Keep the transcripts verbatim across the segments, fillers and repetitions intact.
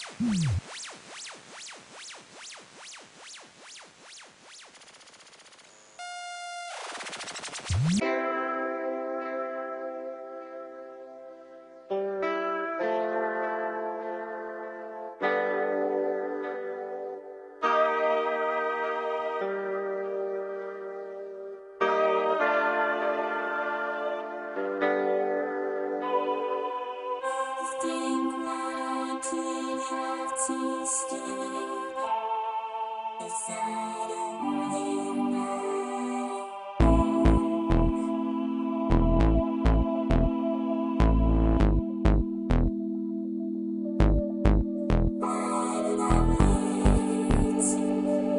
Think I could have to stay beside you Why did I wait?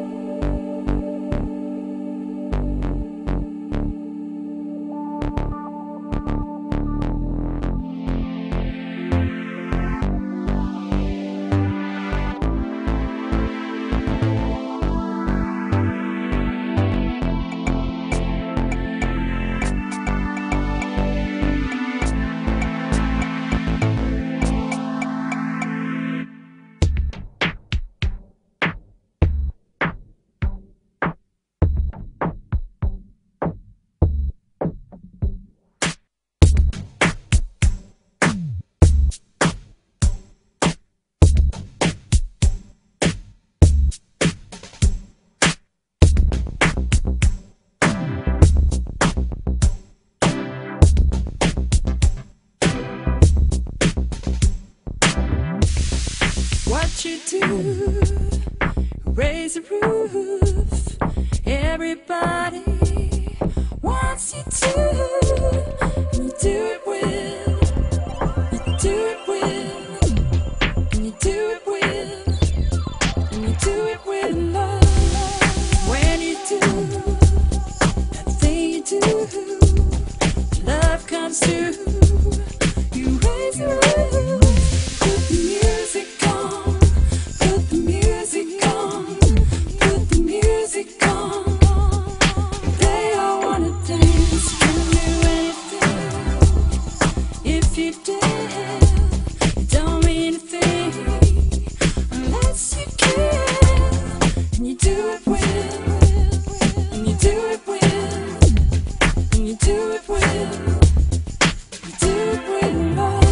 What you do, raise the roof. Everybody wants you to. And you do it with, you do it with, and you do it with, and you do it with love. When you do that thing you do, love comes through. You raise the roof. Put the music on, put the music on, put the music on. They all wanna dance, can do anything. If you dance, it don't mean a thing unless you care. And you do it with, and you do it with, and you do it with, you do it with love.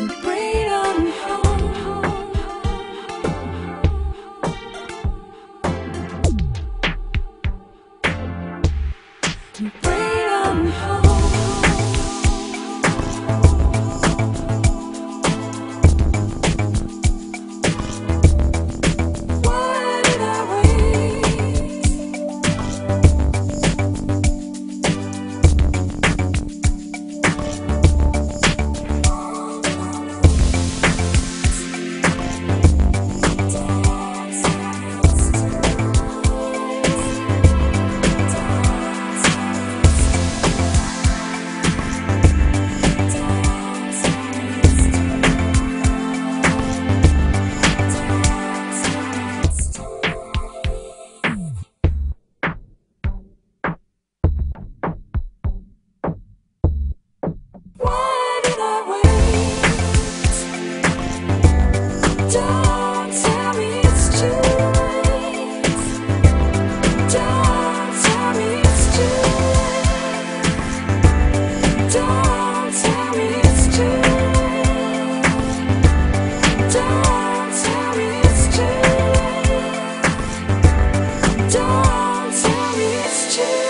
Bring it on home. Bring it on home. Why did I wait? Why did I wait? Don't tell me it's too late. Don't tell me it's too late. Don't tell me it's too late. Don't tell me it's too late. Don't tell me it's too late.